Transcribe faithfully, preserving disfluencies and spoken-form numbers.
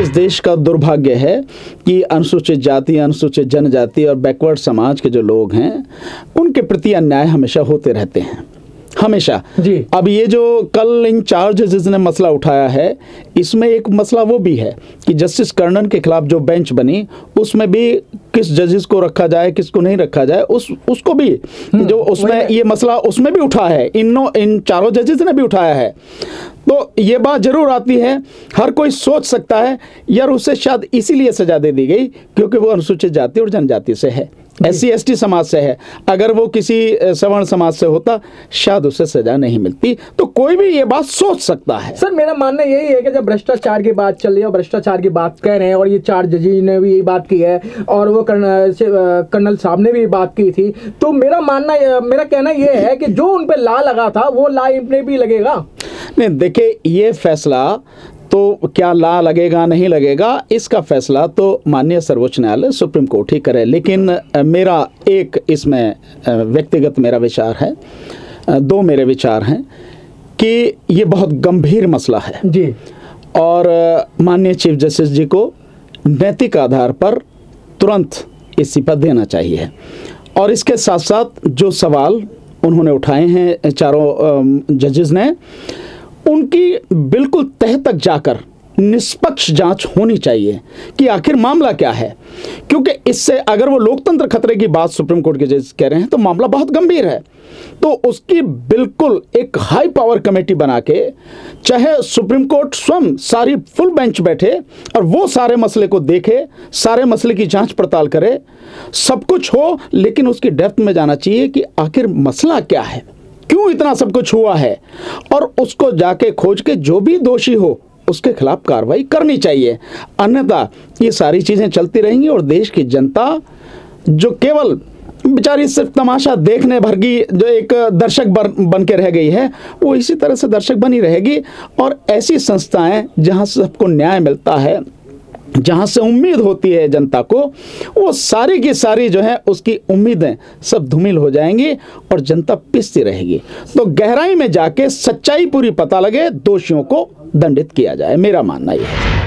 इस देश का दुर्भाग्य है कि अनुसूचित जाति, अनुसूचित जनजाति और बैकवर्ड समाज के जो लोग हैं उनके प्रति अन्याय हमेशा होते रहते हैं, हमेशा जी। अब ये जो कल इन चार जजेस ने मसला उठाया है, इसमें एक मसला वो भी है कि जस्टिस कर्णन के खिलाफ जो बेंच बनी उसमें भी किस जजेस को रखा जाए किसको नहीं रखा जाए, उस उसको भी जो उसमें ये मसला उसमें भी उठा है, इन इन चारों जजेस ने भी उठाया है। तो ये बात जरूर आती है, हर कोई सोच सकता है यार उसे शायद इसीलिए सजा दे दी गई क्योंकि वो अनुसूचित जाति और जनजाति से है, एस सी एस टी समाज से है। अगर वो किसी सवर्ण समाज से होता शायद उसे सजा नहीं मिलती। तो कोई भी ये बात सोच सकता है। सर मेरा मानना यही है कि जब भ्रष्टाचार की बात चल रही है और भ्रष्टाचार की बात कह रहे हैं और ये चार जजी ने भी यही बात की है और वो कर्नल साहब ने भी बात की थी, तो मेरा मानना मेरा कहना ये है कि जो उन पे ला लगा था वो ला इन पे भी लगेगा। नहीं देखिए, ये फैसला तो क्या ला लगेगा नहीं लगेगा इसका फैसला तो माननीय सर्वोच्च न्यायालय सुप्रीम कोर्ट ही करे, लेकिन मेरा एक इसमें व्यक्तिगत मेरा विचार है, दो मेरे विचार हैं कि ये बहुत गंभीर मसला है जी और माननीय चीफ जस्टिस जी को नैतिक आधार पर तुरंत इस्तीफा देना चाहिए। और इसके साथ साथ जो सवाल उन्होंने उठाए हैं चारों जजेस ने, उनकी बिल्कुल तह तक जाकर निष्पक्ष जांच होनी चाहिए कि आखिर मामला क्या है, क्योंकि इससे अगर वो लोकतंत्र खतरे की बात सुप्रीम कोर्ट के जज कह रहे हैं तो मामला बहुत गंभीर है। तो उसकी बिल्कुल एक हाई पावर कमेटी बना के, चाहे सुप्रीम कोर्ट स्वयं सारी फुल बेंच बैठे और वो सारे मसले को देखे, सारे मसले की जांच पड़ताल करे, सब कुछ हो, लेकिन उसकी डेप्थ में जाना चाहिए कि आखिर मसला क्या है, क्यों इतना सब कुछ हुआ है, और उसको जाके खोज के जो भी दोषी हो उसके खिलाफ कार्रवाई करनी चाहिए। अन्यथा ये सारी चीजें चलती रहेंगी और देश की जनता जो केवल बेचारी सिर्फ तमाशा देखने भर की जो एक दर्शक बन के रह गई है, वो इसी तरह से दर्शक बनी रहेगी। और ऐसी संस्थाएं जहां सबको न्याय मिलता है, जहां से उम्मीद होती है जनता को, वो सारी की सारी जो है उसकी उम्मीदें सब धूमिल हो जाएंगी और जनता पिसती रहेगी। तो गहराई में जाके सच्चाई पूरी पता लगे, दोषियों को दंडित किया जाए, मेरा मानना यह है।